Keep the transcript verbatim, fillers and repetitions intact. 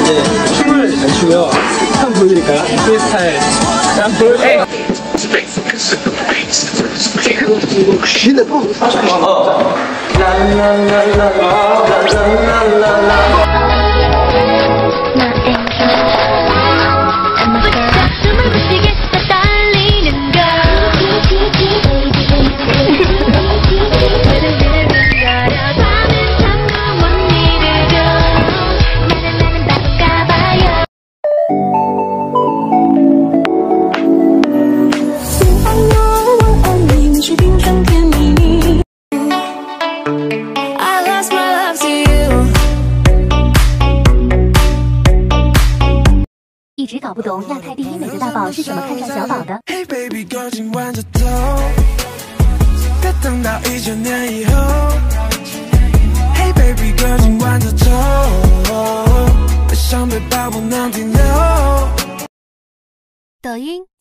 이제 춤을 잘 추고요. 한번 보여드릴까요? 프리스타일. 한 볼. 에이. 一直搞不懂亚太第一美的大宝是怎么看上小宝的。 Hey baby girl， 今晚就走，别等到一九年以后。Hey baby girl， 今晚就走，爱上背包不能停留。 抖音